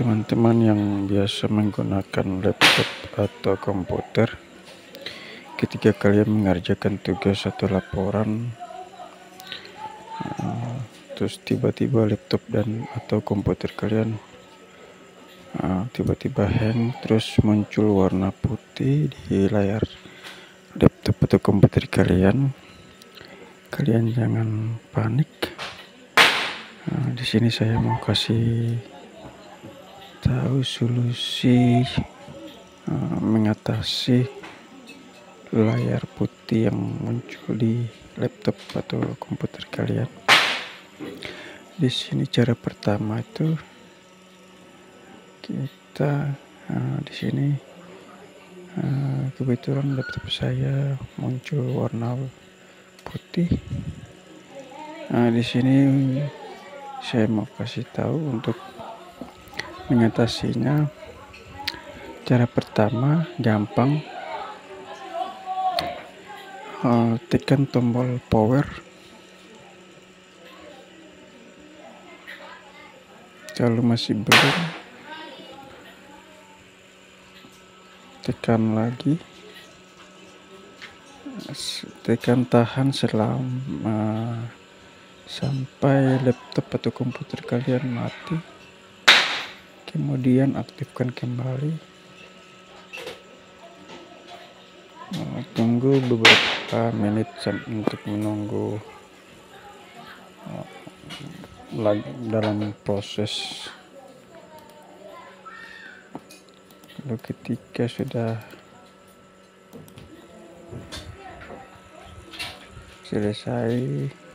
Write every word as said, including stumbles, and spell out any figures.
teman-teman yang biasa menggunakan laptop atau komputer, ketika kalian mengerjakan tugas atau laporan, uh, terus tiba-tiba laptop dan atau komputer kalian uh, tiba-tiba hang, terus muncul warna putih di layar laptop atau komputer kalian, kalian jangan panik. Uh, di sini saya mau kasih tahu solusi uh, mengatasi layar putih yang muncul di laptop atau komputer kalian. Di sini cara pertama itu kita uh, di sini uh, kebetulan laptop saya muncul warna putih. Nah, di sini saya mau kasih tahu untuk mengatasinya. Cara pertama gampang, uh, tekan tombol power. Kalau masih belum, tekan lagi, tekan tahan selama sampai laptop atau komputer kalian mati. Kemudian aktifkan kembali. Tunggu beberapa menit untuk menunggu lagi dalam proses. Lalu ketika sudah selesai,